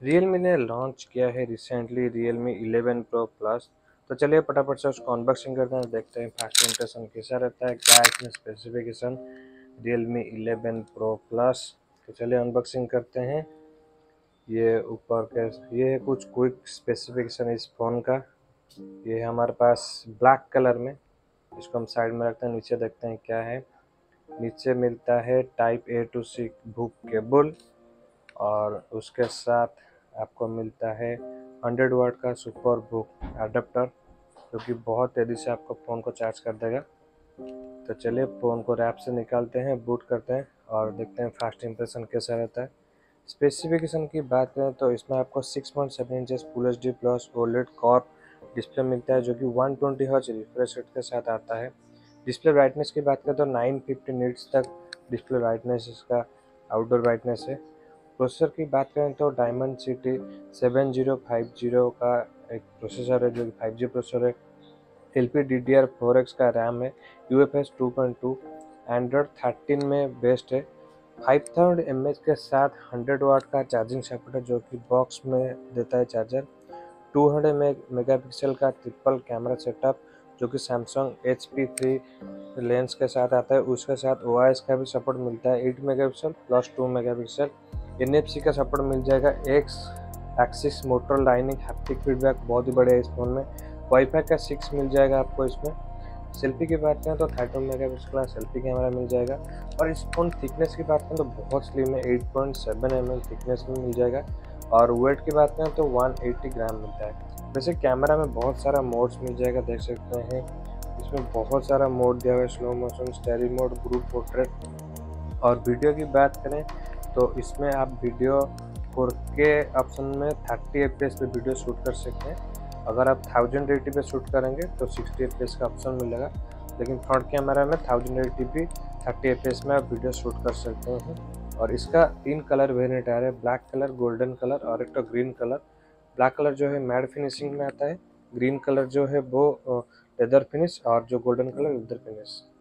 Realme ने launch किया है रिसेंटली Realme 11 Pro Plus। तो चलिए फटाफट से उसको अनबॉक्सिंग करते हैं, देखते हैं फर्स्ट इंप्रेशन कैसा रहता है, क्या इसमें स्पेसिफिकेशन Realme 11 Pro Plus। तो चलिए अनबॉक्सिंग करते हैं। ये ऊपर के ये है कुछ क्विक स्पेसिफिकेशन इस फ़ोन का। ये है हमारे पास ब्लैक कलर में। इसको हम साइड में रखते हैं, नीचे देखते हैं क्या है। नीचे मिलता है टाइप ए टू सी बुक केबल और उसके साथ आपको मिलता है 100 वाट का सुपर बुक अडेप्टर, जो कि बहुत तेज़ी से आपको फ़ोन को चार्ज कर देगा। तो चलिए फ़ोन को रैप से निकालते हैं, बूट करते हैं और देखते हैं फर्स्ट इंप्रेशन कैसा रहता है। स्पेसिफिकेशन की बात करें तो इसमें आपको 6.7 inches full H D plus OLED कॉर्प डिस्प्ले मिलता है, जो कि 120 हर्ट्ज रिफ्रेश रेट के साथ आता है। डिस्प्ले ब्राइटनेस की बात करें तो 950 निट्स तक डिस्प्ले ब्राइटनेस इसका आउटडोर ब्राइटनेस है। प्रोसेसर की बात करें तो डायमंड सिटी 7050 का एक प्रोसेसर है, जो कि 5G प्रोसेसर है। LPDDR4X का रैम है, UFS 2.2, एंड्रॉयड 13 में बेस्ट है। 5000 mAh के साथ 100 वाट का चार्जिंग सपोर्ट है, जो कि बॉक्स में देता है चार्जर। 200 मेगापिक्सल का ट्रिपल कैमरा सेटअप, जो कि सैमसंग HP3 लेंस के साथ आता है। उसके साथ OIS का भी सपोर्ट मिलता है, 8 मेगापिक्सल प्लस 2 मेगापिक्सल। NFC का सपोर्ट मिल जाएगा। X axis motor linear haptic feedback बहुत ही बढ़िया है इस फ़ोन में। वाईफाई का 6 मिल जाएगा आपको इसमें। सेल्फी की बात करें तो 32 मेगापिक्सल का सेल्फी कैमरा मिल जाएगा। और इस फ़ोन थिकनेस की बात करें तो बहुत स्लिम है, 8.7 mm थिकनेस में मिल जाएगा। और वेट की बात करें तो 180 ग्राम मिलता है। वैसे कैमरा में बहुत सारा मोड्स मिल जाएगा, देख सकते हैं इसमें बहुत सारा मोड दिया हुआ है, slow motion, starry mode, group portrait. और वीडियो की बात करें तो इसमें आप वीडियो 4K ऑप्शन में 30 FPS पे वीडियो शूट कर सकते हैं। अगर आप 1080 पे शूट करेंगे तो 60 FPS का ऑप्शन मिलेगा, लेकिन फ्रंट कैमरा में 1080p 30 FPS में आप वीडियो शूट कर सकते हैं। और इसका 3 कलर वेरिएंट आ रहा है, ब्लैक कलर, गोल्डन कलर और एक तो ग्रीन कलर। ब्लैक कलर जो है मैट फिनिशिंग में आता है, ग्रीन कलर जो है वो लेदर फिनिश और जो गोल्डन कलर लेदर फिनिश।